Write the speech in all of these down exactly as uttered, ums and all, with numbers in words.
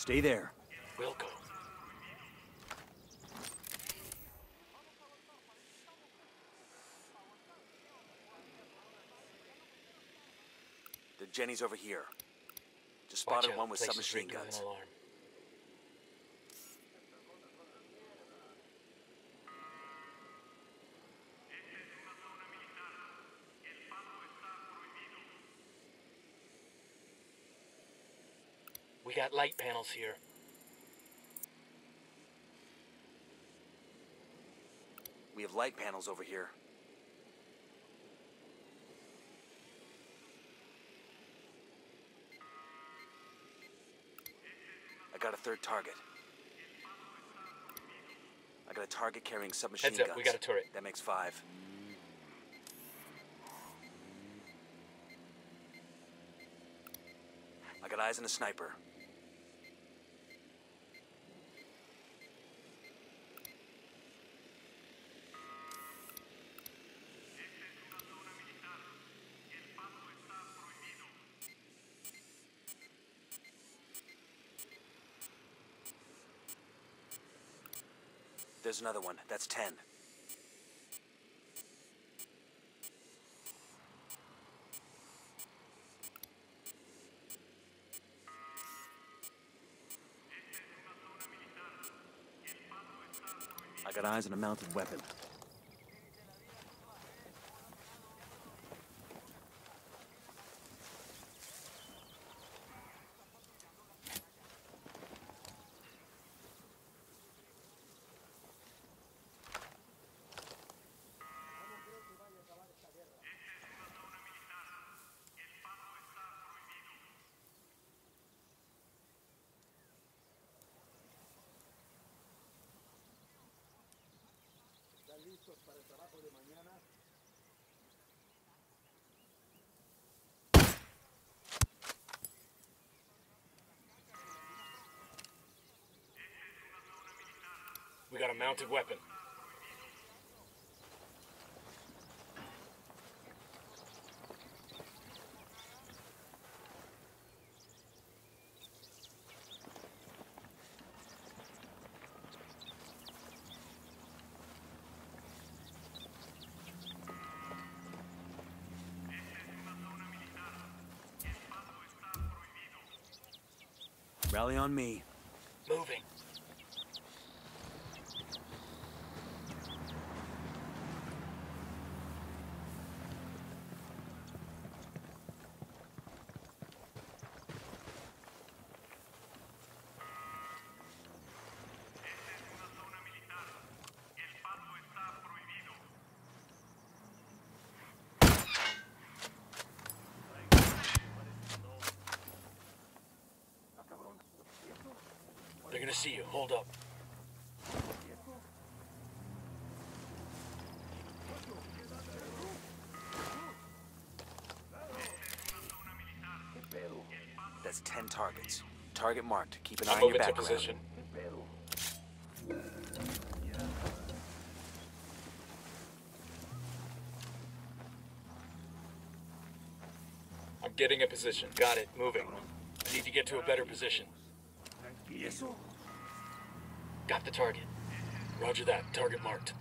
Stay there. We'll go. The Jenny's over here. Just Watch spotted out. one with Place is submachine ringing an guns. alarm. We got light panels here. We have light panels over here. I got a third target. I got a target carrying submachine Heads up, guns. we got a turret. That makes five. I got eyes on a sniper. There's another one. That's ten. I got eyes on a mounted weapon. We got a mounted weapon. Rally on me. Moving. They're gonna see you. Hold up. That's ten targets. Target marked. Keep an eye I'm on your moving to background. position. I'm getting a position. Got it. Moving. I need to get to a better position. Got the target. Roger that. Target marked.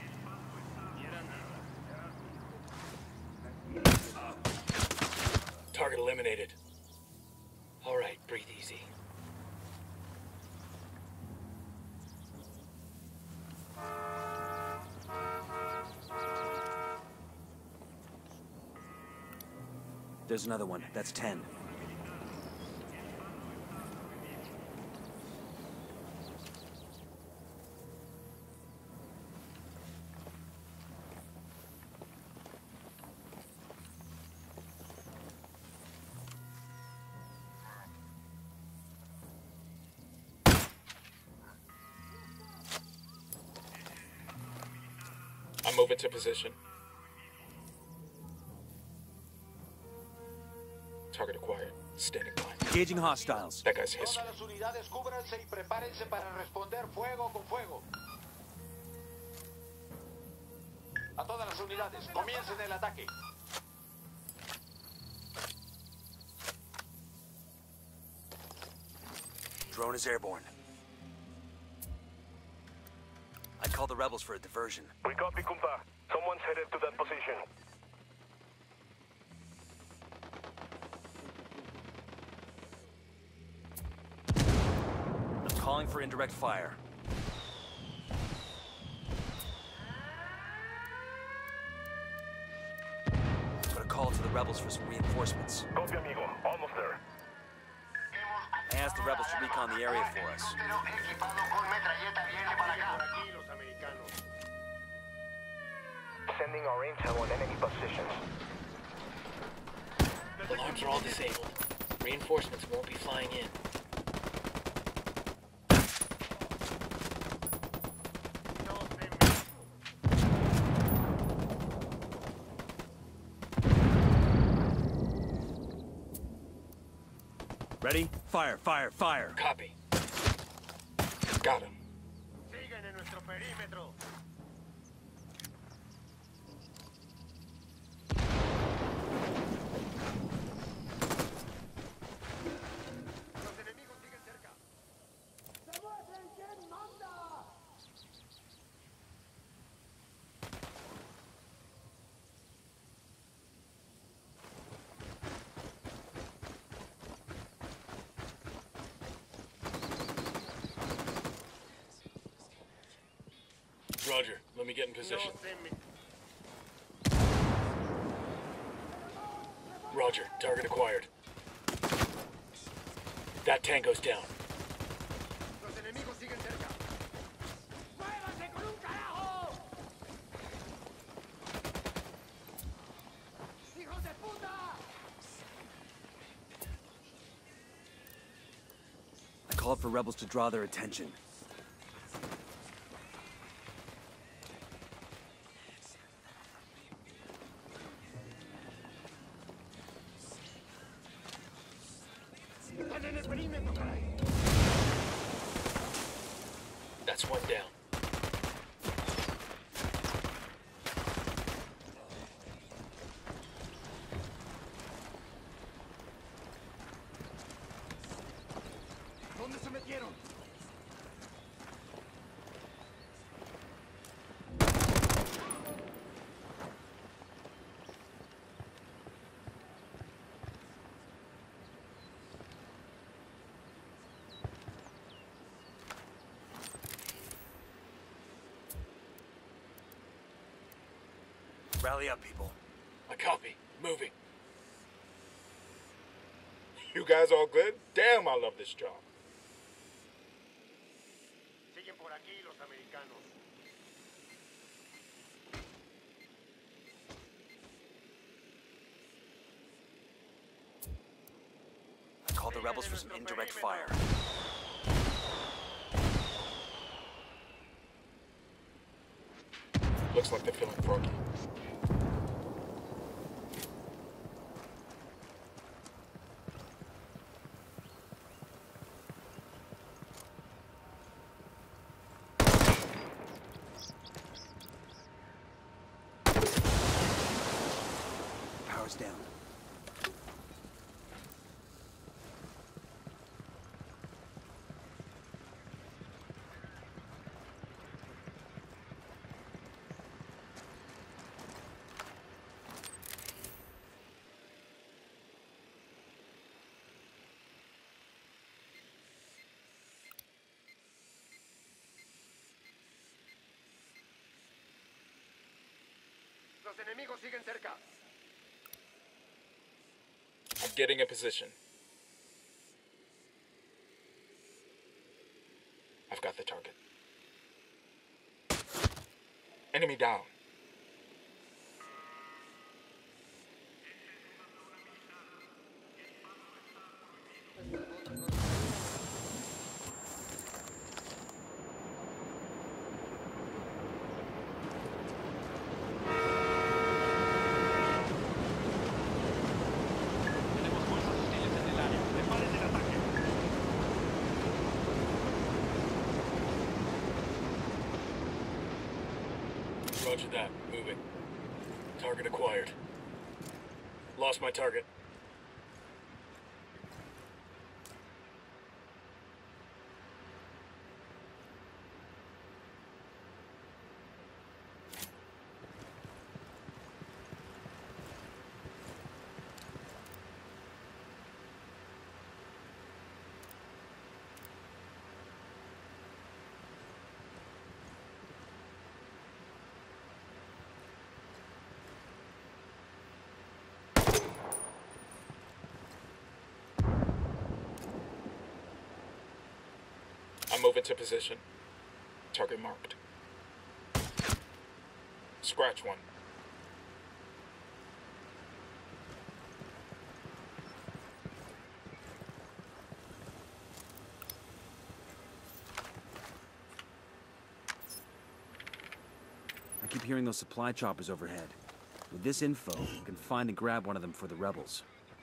Target eliminated. All right, breathe easy. There's another one. That's ten. I'm moving to position. Target acquired. Standing by. Engaging hostiles. That guy's history. Todas las unidades cúbranse y prepárense para responder fuego con fuego. A todas las unidades, comiencen el ataque. Drone is airborne. I call the rebels for a diversion. We copy, Kumpa. Someone's headed to that position. I'm calling for indirect fire. Put a call to the rebels for some reinforcements. Copy, amigo. Almost there. I asked the rebels to recon the area for us. Sending our intel on enemy positions. Alarms are all disabled. Reinforcements won't be flying in. Ready? Fire, fire, fire! Copy. Got him. Sigan en nuestro perímetro. Los enemigos siguen cerca. ¡Demuestren quién manda! Roger. Let me get in position. Roger. Target acquired. That tango's down. Los enemigos siguen cerca. ¡Muévanse con un carajo! ¡Hijos de puta! I called for rebels to draw their attention. That's one down. ¿Dónde se metieron? Rally up, people. I copy. Moving. You guys all good? Damn, I love this job. Siguen por aquí los americanos. I called the rebels for some indirect fire. Looks like they're feeling froggy. Power's down. Los enemigos siguen cerca. I'm getting a position. I've got the target. Enemy down. Roger that. Moving. Target acquired. Lost my target. Move into position. Target marked. Scratch one. I keep hearing those supply choppers overhead. With this info, we can find and grab one of them for the rebels.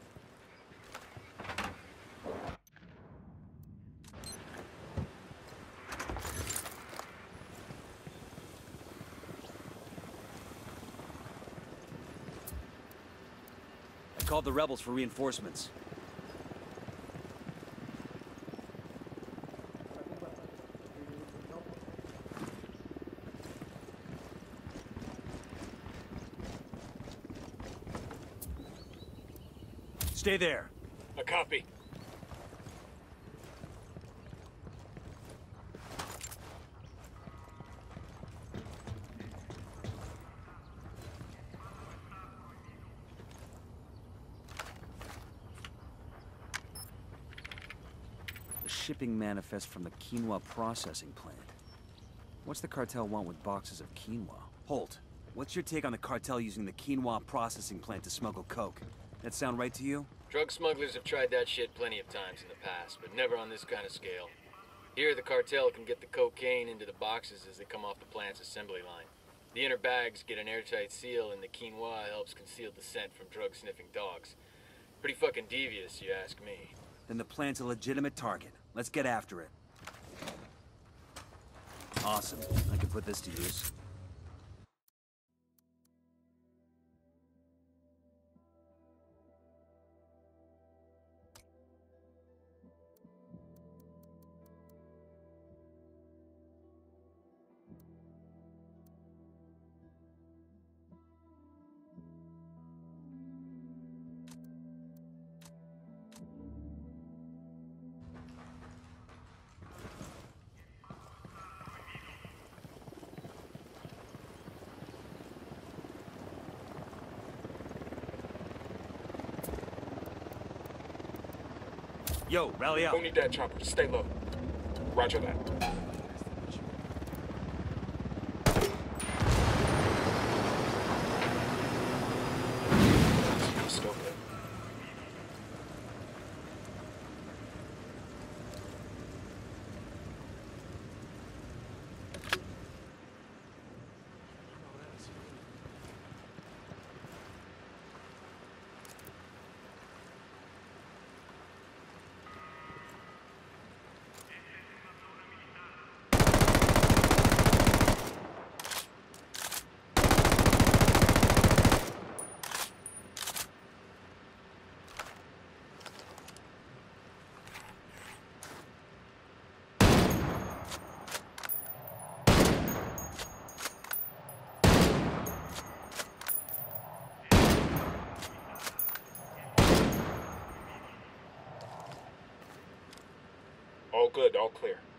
I called the rebels for reinforcements. Stay there. A copy. A shipping manifest from the quinoa processing plant. What's the cartel want with boxes of quinoa? Holt, what's your take on the cartel using the quinoa processing plant to smuggle coke? That sound right to you? Drug smugglers have tried that shit plenty of times in the past, but never on this kind of scale. Here, the cartel can get the cocaine into the boxes as they come off the plant's assembly line. The inner bags get an airtight seal, and the quinoa helps conceal the scent from drug-sniffing dogs. Pretty fucking devious, you ask me. Then the plant's a legitimate target. Let's get after it. Awesome. I can put this to use. Yo, rally up. Don't need that chopper. Stay low. Roger that. Still good. All good, all clear.